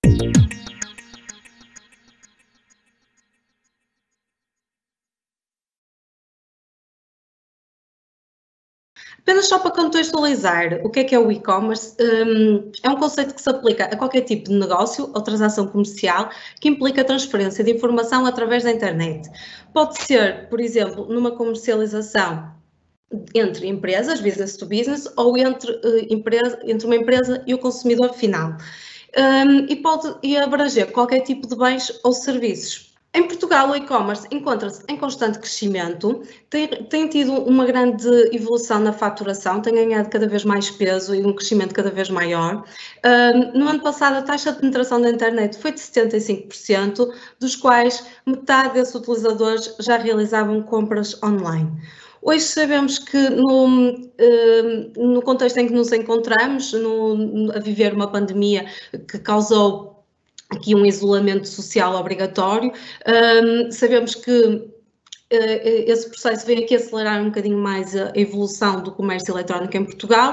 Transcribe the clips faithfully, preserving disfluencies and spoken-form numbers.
Apenas só para contextualizar o que é que é o e-commerce, um, é um conceito que se aplica a qualquer tipo de negócio ou transação comercial que implica transferência de informação através da internet. Pode ser, por exemplo, numa comercialização entre empresas, business to business, ou entre, uh, empresa, entre uma empresa e o consumidor final. Um, e pode e abranger qualquer tipo de bens ou serviços. Em Portugal, o e-commerce encontra-se em constante crescimento, tem, tem tido uma grande evolução na faturação, tem ganhado cada vez mais peso e um crescimento cada vez maior. Um, no ano passado, a taxa de penetração da internet foi de setenta e cinco por cento, dos quais metade desses utilizadores já realizavam compras online. Hoje sabemos que no, no contexto em que nos encontramos, no, a viver uma pandemia que causou aqui um isolamento social obrigatório, um, sabemos que uh, esse processo vem aqui acelerar um bocadinho mais a evolução do comércio eletrónico em Portugal,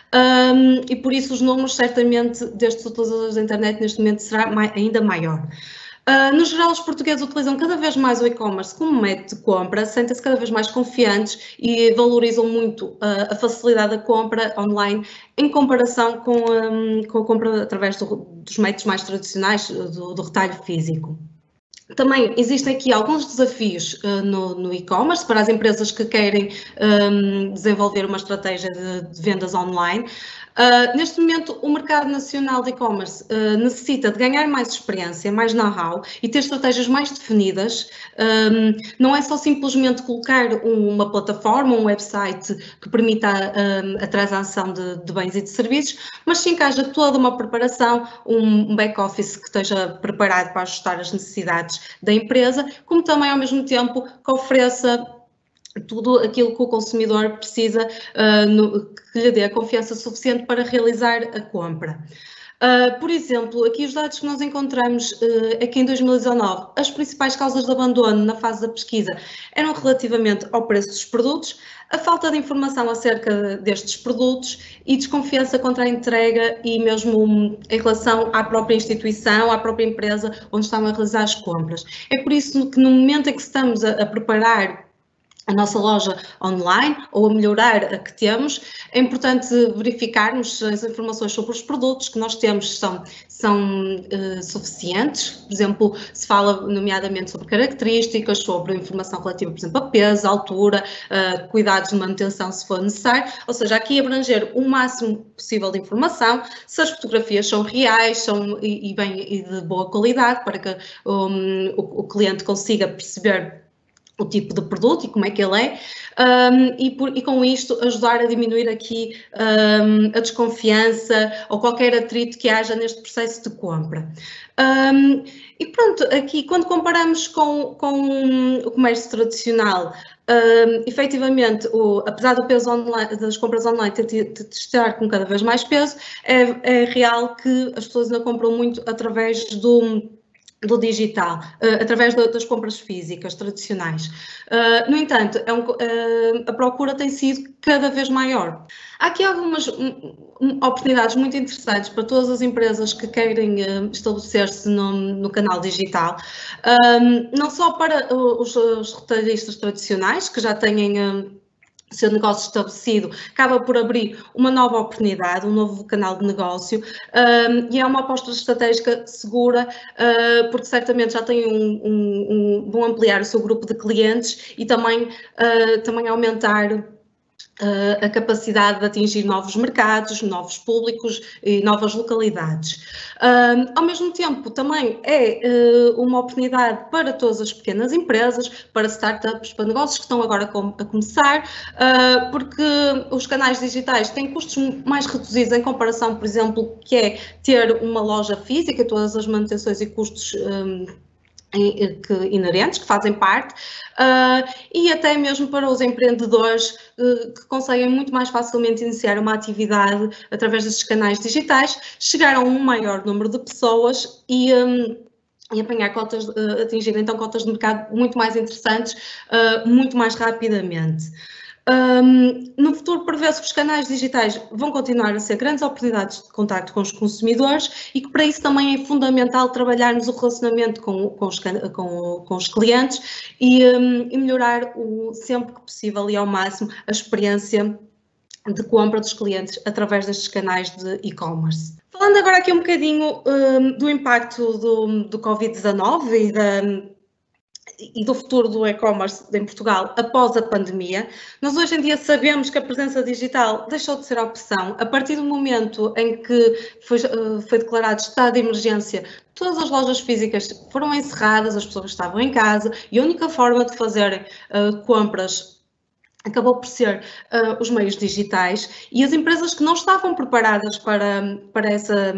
um, e por isso os números certamente destes utilizadores da internet neste momento será mai, ainda maior. Uh, no geral, os portugueses utilizam cada vez mais o e-commerce como método de compra, sentem-se cada vez mais confiantes e valorizam muito uh, a facilidade da compra online em comparação com, um, com a compra através do, dos métodos mais tradicionais do, do retalho físico. Também existem aqui alguns desafios uh, no, no e-commerce para as empresas que querem um, desenvolver uma estratégia de, de vendas online. Uh, neste momento, o mercado nacional de e-commerce uh, necessita de ganhar mais experiência, mais know-how e ter estratégias mais definidas. Um, não é só simplesmente colocar um, uma plataforma, um website que permita a, a transação de, de bens e de serviços, mas sim que haja toda uma preparação, um back-office que esteja preparado para ajustar as necessidades da empresa, como também ao mesmo tempo que ofereça tudo aquilo que o consumidor precisa, uh, no, que lhe dê a confiança suficiente para realizar a compra. Uh, por exemplo, aqui os dados que nós encontramos uh, é que em dois mil e dezanove as principais causas de abandono na fase da pesquisa eram relativamente ao preço dos produtos, a falta de informação acerca destes produtos e desconfiança contra a entrega e mesmo em relação à própria instituição, à própria empresa onde estavam a realizar as compras. É por isso que no momento em que estamos a, a preparar a nossa loja online ou a melhorar a que temos, é importante verificarmos se as informações sobre os produtos que nós temos são, são uh, suficientes. Por exemplo, se fala nomeadamente sobre características, sobre informação relativa, por exemplo, a peso, a altura, uh, cuidados de manutenção se for necessário, ou seja, aqui abranger o máximo possível de informação, se as fotografias são reais são, e, e, bem, e de boa qualidade, para que um, o, o cliente consiga perceber o tipo de produto e como é que ele é, um, e, por, e com isto ajudar a diminuir aqui um, a desconfiança ou qualquer atrito que haja neste processo de compra. Um, e pronto, aqui quando comparamos com, com o comércio tradicional, um, efetivamente, o, apesar do peso online, das compras online ter, ter, ter estar com cada vez mais peso, é, é real que as pessoas ainda compram muito através do do digital, uh, através de, das compras físicas tradicionais. Uh, no entanto, é um, uh, a procura tem sido cada vez maior. Há aqui algumas um, um, oportunidades muito interessantes para todas as empresas que querem uh, estabelecer-se no, no canal digital, um, não só para os, os retalhistas tradicionais, que já têm uh, seu negócio estabelecido, acaba por abrir uma nova oportunidade, um novo canal de negócio, um, e é uma aposta estratégica segura, uh, porque certamente já tem um, um, um, vão ampliar o seu grupo de clientes e também, uh, também aumentar Uh, a capacidade de atingir novos mercados, novos públicos e novas localidades. Uh, ao mesmo tempo, também é uh, uma oportunidade para todas as pequenas empresas, para startups, para negócios que estão agora com, a começar, uh, porque os canais digitais têm custos mais reduzidos em comparação, por exemplo, que é ter uma loja física, todas as manutenções e custos um, que, inerentes, que fazem parte, uh, e até mesmo para os empreendedores uh, que conseguem muito mais facilmente iniciar uma atividade através desses canais digitais, chegar a um maior número de pessoas e, um, e apanhar cotas, uh, atingir então cotas de mercado muito mais interessantes, uh, muito mais rapidamente. Um, no futuro, prevê-se que os canais digitais vão continuar a ser grandes oportunidades de contacto com os consumidores e que para isso também é fundamental trabalharmos o relacionamento com, com, os, com, com os clientes e, um, e melhorar o, sempre que possível e ao máximo a experiência de compra dos clientes através destes canais de e-commerce. Falando agora aqui um bocadinho um, do impacto do, do Covid dezanove e da e do futuro do e-commerce em Portugal após a pandemia. Nós hoje em dia sabemos que a presença digital deixou de ser opção. A partir do momento em que foi, foi declarado estado de emergência, todas as lojas físicas foram encerradas, as pessoas estavam em casa e a única forma de fazerem uh, compras acabou por ser uh, os meios digitais e as empresas que não estavam preparadas para, para essa...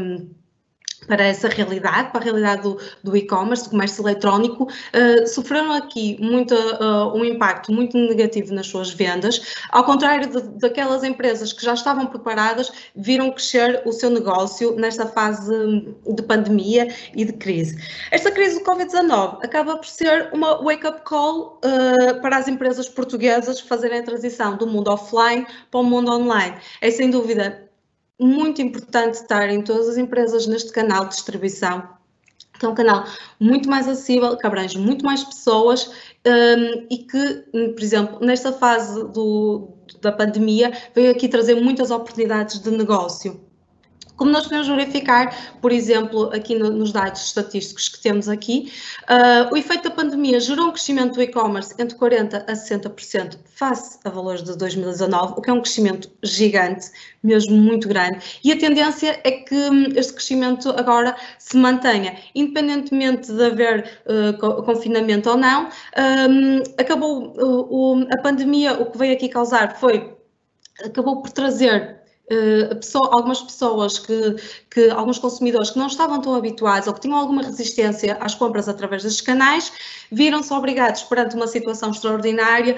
para essa realidade, para a realidade do, do e-commerce, do comércio eletrónico, uh, sofreram aqui muito, uh, um impacto muito negativo nas suas vendas, ao contrário de, daquelas empresas que já estavam preparadas, viram crescer o seu negócio nesta fase de pandemia e de crise. Esta crise do Covid dezanove acaba por ser uma wake-up call uh, para as empresas portuguesas fazerem a transição do mundo offline para o mundo online. É sem dúvida muito importante estarem todas as empresas neste canal de distribuição, que é um canal muito mais acessível, que abrange muito mais pessoas um, e que, por exemplo, nesta fase do, da pandemia, veio aqui trazer muitas oportunidades de negócio. Como nós podemos verificar, por exemplo, aqui no, nos dados estatísticos que temos aqui, uh, o efeito da pandemia gerou um crescimento do e-commerce entre quarenta por cento a sessenta por cento face a valores de dois mil e dezanove, o que é um crescimento gigante, mesmo muito grande, e a tendência é que este crescimento agora se mantenha, independentemente de haver uh, confinamento ou não. Um, acabou uh, o, a pandemia, o que veio aqui causar foi, acabou por trazer Uh, pessoa, algumas pessoas, que, que, alguns consumidores que não estavam tão habituados ou que tinham alguma resistência às compras através destes canais, viram-se obrigados, perante uma situação extraordinária,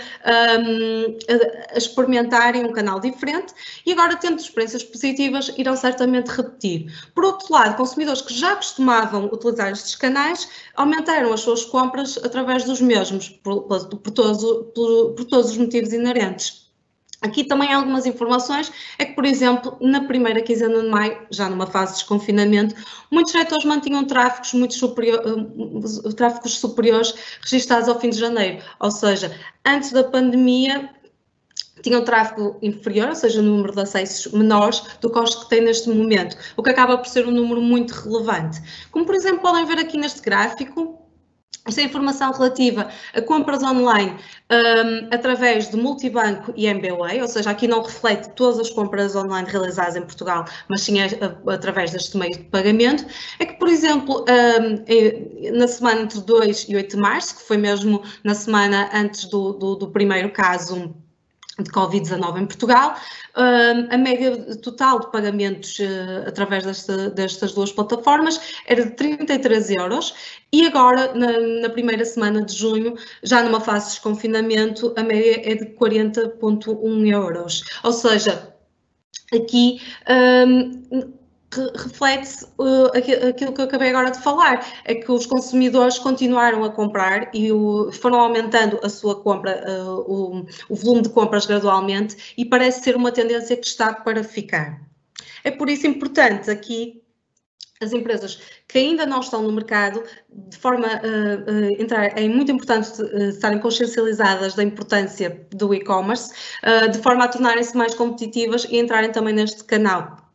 um, a, a experimentarem um canal diferente e agora, tendo experiências positivas, irão certamente repetir. Por outro lado, consumidores que já costumavam utilizar estes canais aumentaram as suas compras através dos mesmos, por, por, por, todos, por, por todos os motivos inerentes. Aqui também há algumas informações, é que, por exemplo, na primeira quinzena de maio, já numa fase de desconfinamento, muitos setores mantinham tráfegos, muito superior, tráfegos superiores registados ao fim de janeiro, ou seja, antes da pandemia tinham tráfego inferior, ou seja, o número de acessos menores do que os que tem neste momento, o que acaba por ser um número muito relevante. Como, por exemplo, podem ver aqui neste gráfico, esta é informação relativa a compras online um, através de multibanco e M B W A, ou seja, aqui não reflete todas as compras online realizadas em Portugal, mas sim a, a, através deste meio de pagamento. É que, por exemplo, um, na semana entre dois e oito de março, que foi mesmo na semana antes do, do, do primeiro caso de Covid dezanove em Portugal, uh, a média total de pagamentos uh, através desta, destas duas plataformas era de trinta e três euros e agora, na, na primeira semana de junho, já numa fase de desconfinamento, a média é de quarenta vírgula um euros. Ou seja, aqui um, reflete uh, aquilo que eu acabei agora de falar, é que os consumidores continuaram a comprar e o, foram aumentando a sua compra, uh, o, o volume de compras gradualmente e parece ser uma tendência que está para ficar. É por isso importante aqui as empresas que ainda não estão no mercado, de forma a uh, uh, entrar, é muito importante uh, estarem consciencializadas da importância do e-commerce, uh, de forma a tornarem-se mais competitivas e entrarem também neste canal.